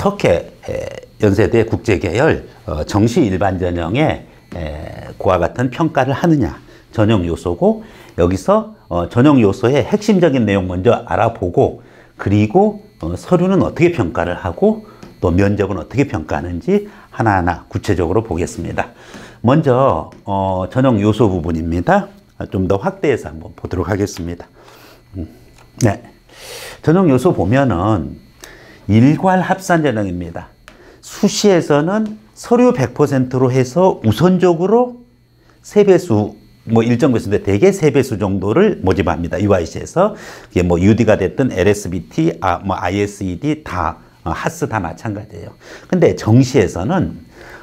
석회 연세대 국제계열 정시 일반 전형에 그와 같은 평가를 하느냐 전형 요소고, 여기서 전형 요소의 핵심적인 내용 먼저 알아보고, 그리고 서류는 어떻게 평가를 하고 또 면접은 어떻게 평가하는지 하나하나 구체적으로 보겠습니다. 먼저 전형 요소 부분입니다. 좀 더 확대해서 한번 보도록 하겠습니다. 네, 전형 요소 보면은 일괄 합산 전형입니다. 수시에서는 서류 100%로 해서 우선적으로 3배수, 뭐 일정 배수인데 대개 3배수 정도를 모집합니다. UIC에서. 이게 뭐 UD가 됐든 LSBT, 뭐 ISED 다, 하스 다 마찬가지예요. 근데 정시에서는,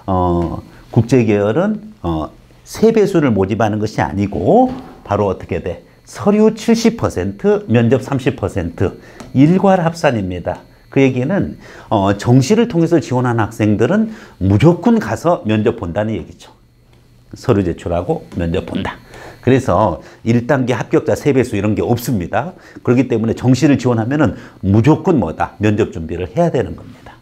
국제계열은, 3배수를 모집하는 것이 아니고, 바로 어떻게 돼? 서류 70%, 면접 30%, 일괄 합산입니다. 그 얘기는 정시를 통해서 지원한 학생들은 무조건 가서 면접 본다는 얘기죠. 서류 제출하고 면접 본다. 그래서 1단계 합격자 3배수 이런 게 없습니다. 그렇기 때문에 정시를 지원하면은 무조건 뭐다? 면접 준비를 해야 되는 겁니다.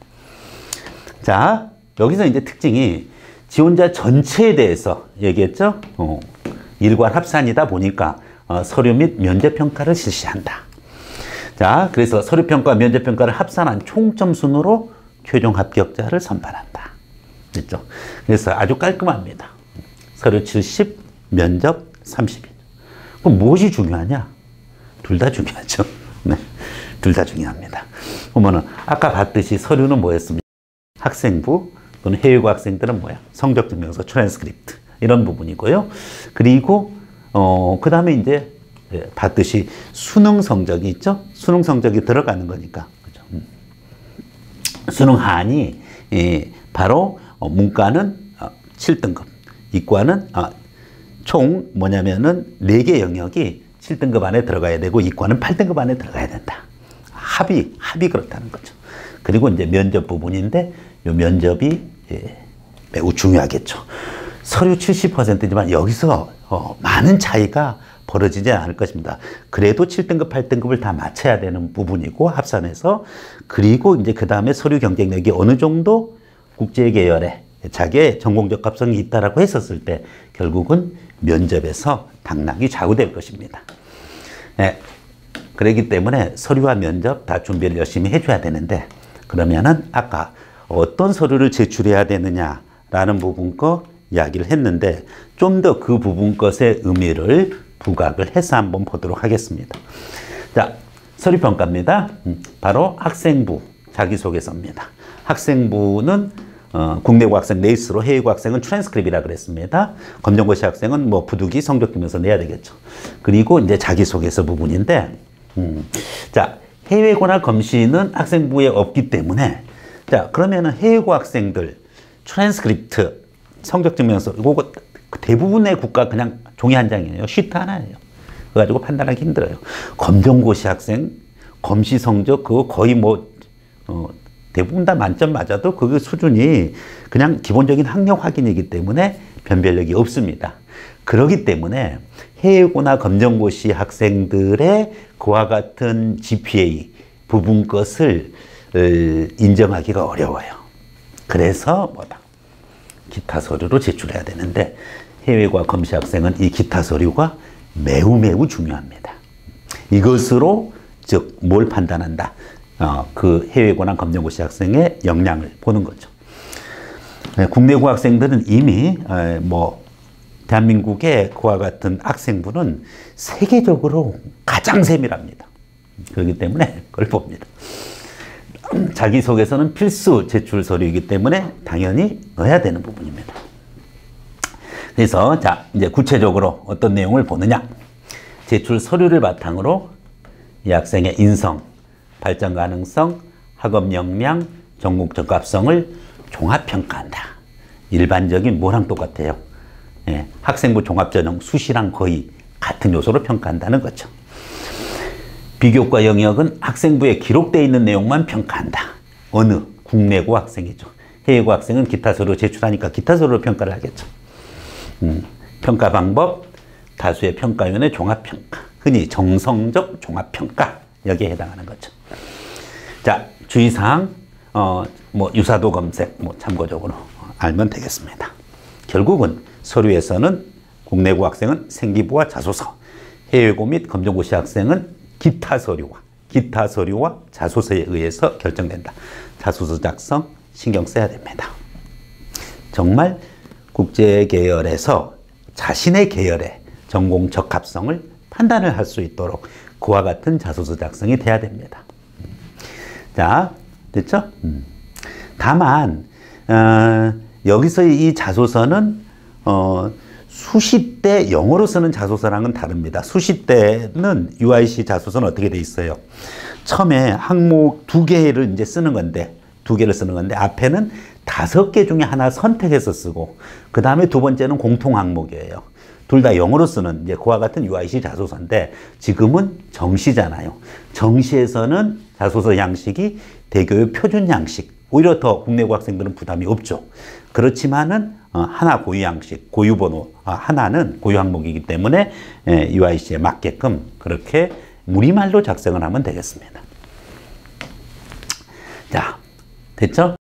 자, 여기서 이제 특징이 지원자 전체에 대해서 얘기했죠. 일괄 합산이다 보니까 서류 및 면접 평가를 실시한다. 자, 그래서 서류평가, 면접평가를 합산한 총점 순으로 최종 합격자를 선발한다. 됐죠? 그래서 아주 깔끔합니다. 서류 70, 면접 30일. 그럼 무엇이 중요하냐? 둘 다 중요하죠. 네, 둘 다 중요합니다. 그러면은 아까 봤듯이 서류는 뭐였습니까? 학생부 또는 해외고 학생들은 뭐야? 성적증명서, 트랜스크립트 이런 부분이고요. 그리고 그 다음에 이제 봤듯이 수능 성적이 있죠? 수능 성적이 들어가는 거니까. 그죠? 수능 하안이 바로 문과는 7등급, 이과는 총 뭐냐면은 4개 영역이 7등급 안에 들어가야 되고 이과는 8등급 안에 들어가야 된다. 합이 그렇다는 거죠. 그리고 이제 면접 부분인데 이 면접이 매우 중요하겠죠. 서류 70%지만 여기서 많은 차이가 벌어지지 않을 것입니다. 그래도 7등급, 8등급을 다 맞춰야 되는 부분이고 합산해서, 그리고 이제 그 다음에 서류 경쟁력이 어느 정도 국제계열에 자기의 전공적 합성이 있다라고 했었을 때 결국은 면접에서 당락이 좌우될 것입니다. 네. 그렇기 때문에 서류와 면접 다 준비를 열심히 해줘야 되는데, 그러면은 아까 어떤 서류를 제출해야 되느냐라는 부분 거 이야기를 했는데 좀 더 그 부분 것의 의미를 부각을 해서 한번 보도록 하겠습니다. 자, 서류평가입니다. 바로 학생부 자기소개서입니다. 학생부는 국내고 학생 네이스로, 해외고 학생은 트랜스크립이라 그랬습니다. 검정고시 학생은 뭐 부득이 성적증명서 내야 되겠죠. 그리고 이제 자기소개서 부분인데, 자, 해외고나 검시는 학생부에 없기 때문에, 자, 그러면은 해외고 학생들 트랜스크립트 성적증명서 이거 대부분의 국가 그냥 종이 한 장이에요. 시트 하나예요. 그거 가지고 판단하기 힘들어요. 검정고시 학생 검시 성적 그거 거의 뭐 대부분 다 만점 맞아도 그 수준이 그냥 기본적인 학력 확인이기 때문에 변별력이 없습니다. 그렇기 때문에 해외고나 검정고시 학생들의 그와 같은 GPA 부분 것을 인정하기가 어려워요. 그래서 뭐다? 기타 서류로 제출해야 되는데 해외과 검시 학생은 이 기타 서류가 매우 중요합니다. 이것으로 즉 뭘 판단한다? 그 해외고나 검정고시 학생의 역량을 보는 거죠. 국내고 학생들은 이미 뭐 대한민국의 그와 같은 학생부는 세계적으로 가장 세밀합니다. 그렇기 때문에 그걸 봅니다. 자기소개서는 필수 제출 서류이기 때문에 당연히 넣어야 되는 부분입니다. 그래서 자, 이제 구체적으로 어떤 내용을 보느냐? 제출 서류를 바탕으로 이 학생의 인성, 발전 가능성, 학업 역량, 전공 적합성을 종합평가한다. 일반적인 뭐랑 똑같아요? 예, 학생부 종합전형 수시랑 거의 같은 요소로 평가한다는 거죠. 비교과 영역은 학생부에 기록되어 있는 내용만 평가한다. 어느? 국내고 학생이죠. 해외고 학생은 기타 서류 제출하니까 기타 서류로 평가를 하겠죠. 평가 방법, 다수의 평가위원회 종합평가, 흔히 정성적 종합평가, 여기에 해당하는 거죠. 자, 주의사항, 뭐 유사도 검색 뭐 참고적으로 알면 되겠습니다. 결국은 서류에서는 국내고 학생은 생기부와 자소서, 해외고 및 검정고시 학생은 기타 서류와 자소서에 의해서 결정된다. 자소서 작성 신경 써야 됩니다. 정말 국제 계열에서 자신의 계열의 전공 적합성을 판단을 할 수 있도록 그와 같은 자소서 작성이 돼야 됩니다. 자, 됐죠? 다만 여기서 이 자소서는 수시대 영어로 쓰는 자소서랑은 다릅니다. 수시대는 UIC 자소서는 어떻게 돼 있어요? 처음에 항목 2개를 이제 쓰는 건데, 2개를 쓰는 건데, 앞에는 5개 중에 하나 선택해서 쓰고, 그 다음에 두 번째는 공통 항목이에요. 둘 다 영어로 쓰는 이제 그와 같은 UIC 자소서인데, 지금은 정시잖아요. 정시에서는 자소서 양식이 대교육 표준 양식, 오히려 더 국내고 학생들은 부담이 없죠. 그렇지만은 하나 고유 양식, 고유 번호 하나는 고유 항목이기 때문에 UIC에 맞게끔 그렇게 우리말로 작성을 하면 되겠습니다. 자, 됐죠?